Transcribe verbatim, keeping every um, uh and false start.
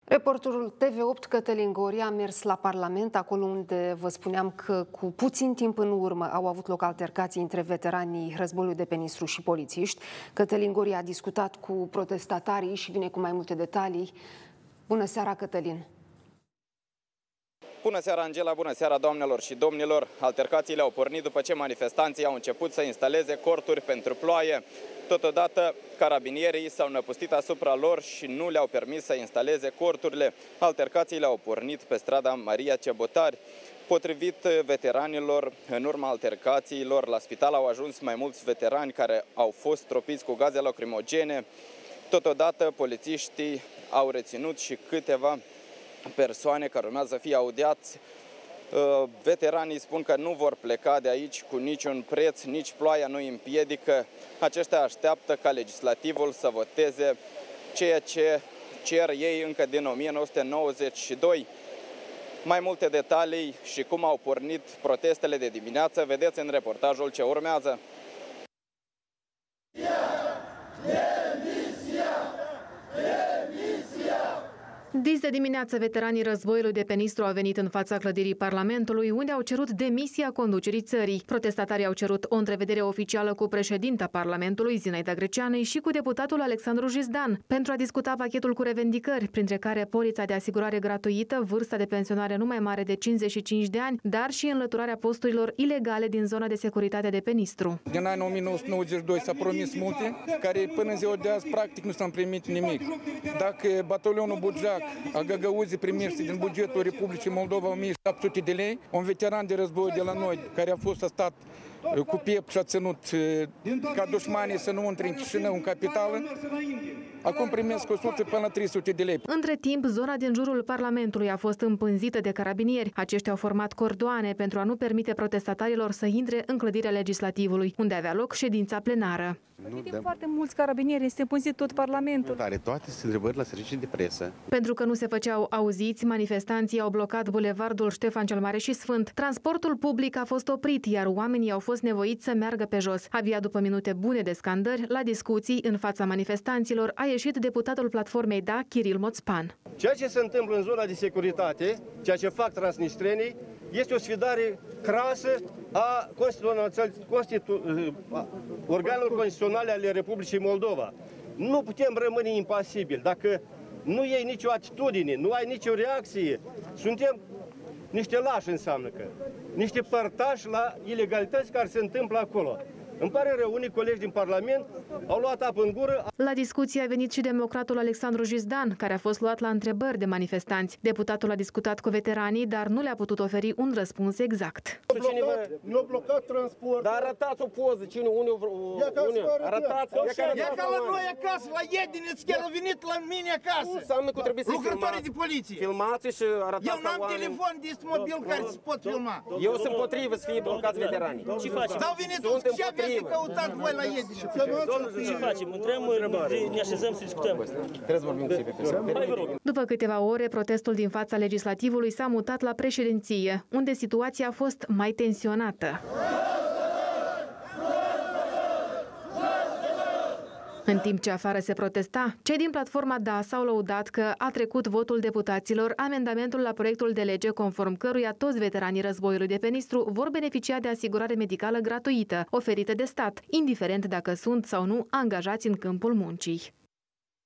Reporterul T V opt Cătălin Goria a mers la Parlament, acolo unde vă spuneam că cu puțin timp în urmă au avut loc altercații între veteranii războiului de pe Nistru și polițiști. Cătălin Goria a discutat cu protestatarii și vine cu mai multe detalii. Bună seara, Cătălin! Bună seara, Angela! Bună seara, doamnelor și domnilor! Altercațiile au pornit după ce manifestanții au început să instaleze corturi pentru ploaie. Totodată, carabinierii s-au năpustit asupra lor și nu le-au permis să instaleze corturile. Altercațiile au pornit pe strada Maria Cebotari. Potrivit veteranilor, în urma altercațiilor, la spital au ajuns mai mulți veterani care au fost tropiți cu gaze lacrimogene. Totodată, polițiștii au reținut și câteva persoane care urmează să fie audiați. Veteranii spun că nu vor pleca de aici cu niciun preț, nici ploaia nu îi împiedică. Aceștia așteaptă ca legislativul să voteze ceea ce cer ei încă din o mie nouă sute nouăzeci și doi. Mai multe detalii și cum au pornit protestele de dimineață vedeți în reportajul ce urmează. Dis de dimineață, veteranii războiului de pe Nistru au venit în fața clădirii Parlamentului, unde au cerut demisia conducerii țării. Protestatarii au cerut o întrevedere oficială cu președinta Parlamentului, Zinaida Greceanei, și cu deputatul Alexandru Jizdan, pentru a discuta pachetul cu revendicări, printre care polița de asigurare gratuită, vârsta de pensionare nu mai mare de cincizeci și cinci de ani, dar și înlăturarea posturilor ilegale din zona de securitate de pe Nistru. Din anul o mie nouă sute nouăzeci și doi s-a promis multe, care până în ziua de azi practic nu s-a primit nimic. Dacă batalionul Bugeac a Găgăuzii primește din bugetul Republicii Moldova o mie șapte sute de lei, un veteran de război de la noi, care a fost stat cu piept și a ținut ca dușmanii să nu intre în Chișinău, în capitală, acum primesc o sută până la trei sute de lei. Între timp, zona din jurul Parlamentului a fost împânzită de carabinieri. Aceștia au format cordoane pentru a nu permite protestatarilor să intre în clădirea legislativului, unde avea loc ședința plenară. Vedem foarte mulți carabinieri, este împânzit tot Parlamentul. Are toate întrebări la servicii de presă. Pentru că nu se făceau auziți, manifestanții au blocat bulevardul Ștefan cel Mare și Sfânt. Transportul public a fost oprit, iar oamenii au fost nevoiți să meargă pe jos. Abia după minute bune de scandări, la discuții în fața manifestanților a ieșit deputatul platformei D A, Kiril Moțpan. Ceea ce se întâmplă în zona de securitate, ceea ce fac transnistrenii, este o sfidare crasă a Constitu... organelor constituționale ale Republicii Moldova. Nu putem rămâne impasibili. Dacă nu iei nicio atitudine, nu ai nicio reacție, suntem niște lași, înseamnă că, niște părtași la ilegalități care se întâmplă acolo. Îmi pare rău, unii colegi din Parlament au luat apă în gură. La discuție a venit și democratul Alexandru Jizdan, care a fost luat la întrebări de manifestanți. Deputatul a discutat cu veteranii, dar nu le-a putut oferi un răspuns exact. Nu a blocat transport. Dar arătați o poză, cine, unde, unde, arătați. E ca la noi acasă, la Iedineț, chiar a venit la mine acasă. Nu înseamnă că trebuie să lucrătorii de poliție. Filmați și arătați. Eu n-am telefon de mobil care se pot filma. Eu sunt împotrivă să fie blocați veteranii. Ce facem? Dau venit ce aveți de căutat voi la Iedineț. Ce facem? Intrăm, ne așezăm să discutăm. Trebuie să vorbim cu ei. După câteva ore, protestul din fața legislativului s-a mutat la președinție, unde situația a fost mai tensionată. În timp ce afară se protesta, cei din platforma D A s-au lăudat că a trecut votul deputaților amendamentul la proiectul de lege conform căruia toți veteranii războiului de pe Nistru vor beneficia de asigurare medicală gratuită, oferită de stat, indiferent dacă sunt sau nu angajați în câmpul muncii.